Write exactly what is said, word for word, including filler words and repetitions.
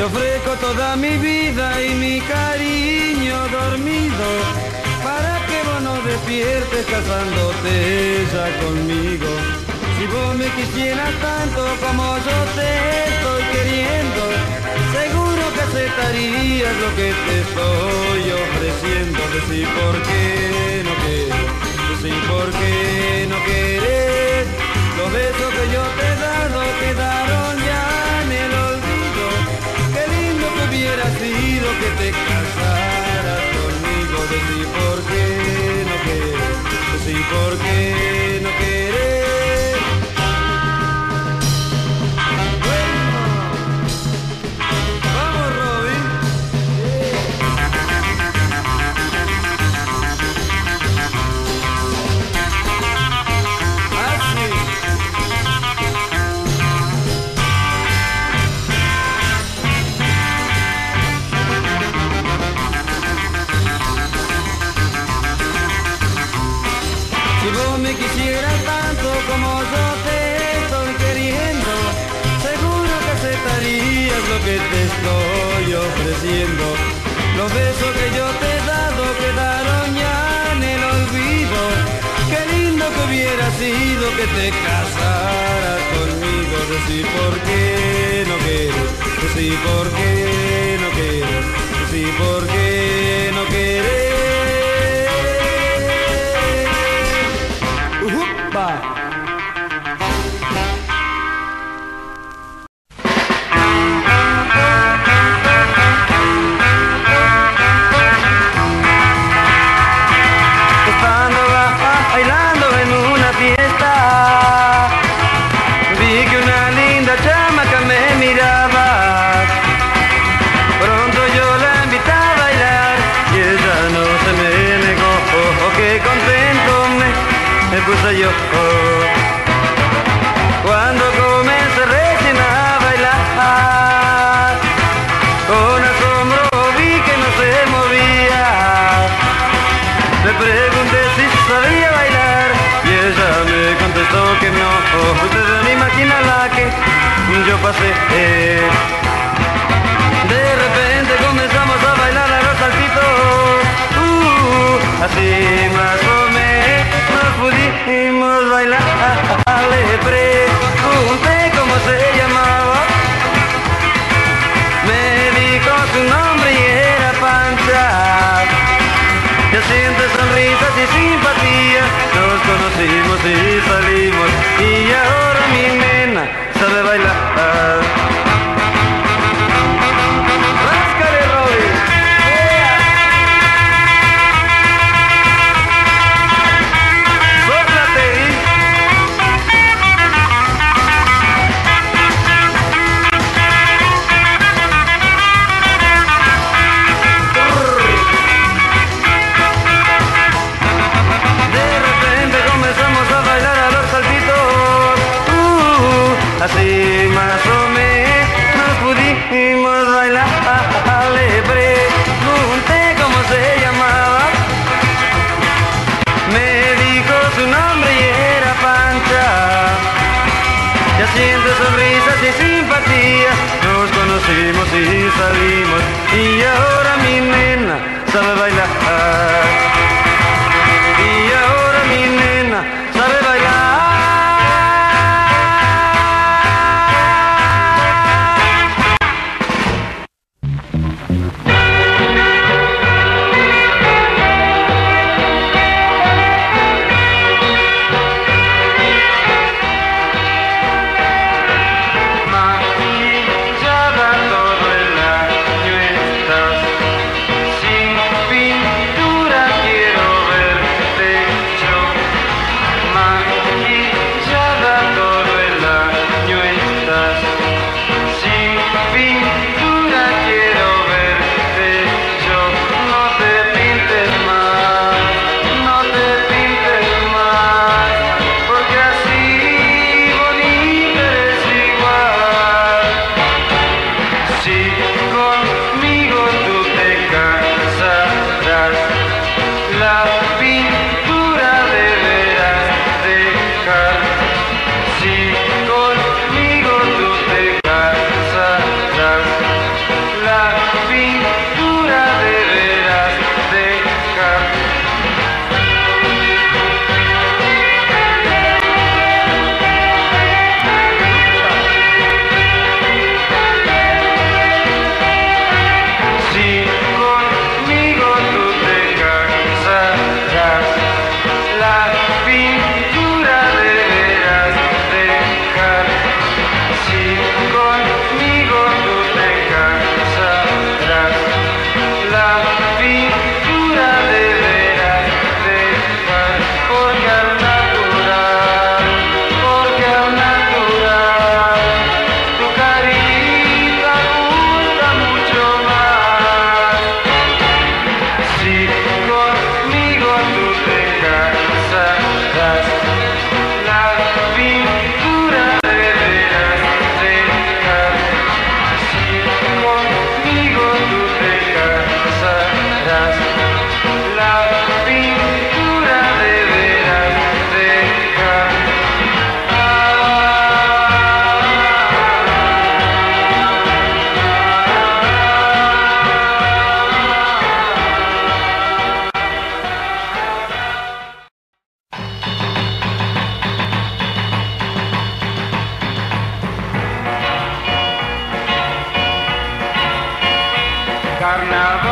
Te ofrezco toda mi vida y mi cariño dormido para que vos no despiertes casándote ya conmigo. Si vos me quisieras tanto como yo te estoy queriendo, seguro que aceptarías lo que te estoy ofreciendo. Decí por qué no quieres, decí por qué no quieres. Los besos que yo te he dado quedaron ya en el olvido. Qué lindo que hubiera sido que te casaras conmigo. Decí por qué no quieres, decí por qué no quieres. Quisieras tanto como yo te estoy queriendo, seguro que aceptarías lo que te estoy ofreciendo. Los besos que yo te he dado quedaron ya en el olvido. Qué lindo que hubiera sido que te casaras conmigo. Decí por qué no quieres, decí por qué no quieres, decí por qué no quieres. Bye. Estando bailando en una fiesta, vi que una linda chamaca me miraba. Pronto yo la invité a bailar y ella no se me negó. Oh, oh, qué contento me me puse yo cuando comencé recién a bailar. Con asombro vi que no se movía. Le pregunté si sabía bailar y ella me contestó que no. Ustedes no imaginan la que yo pasé. De repente comenzamos a bailar a los saltitos, uh, así más o menos pudimos bailar. Le pregunté cómo se llamaba, me dijo su nombre y era Pancha. Y así entre sonrisas y simpatía nos conocimos y salimos, y ahora mi nena sabe bailar. Así más o menos pudimos bailar. Le pregunté cómo se llamaba, me dijo su nombre y era Pancha. Y así entre sonrisas y simpatía nos conocimos y salimos, y ahora mi nena sabe bailar. Y ahora mi nena sabe bailar. Sin fin carnaval.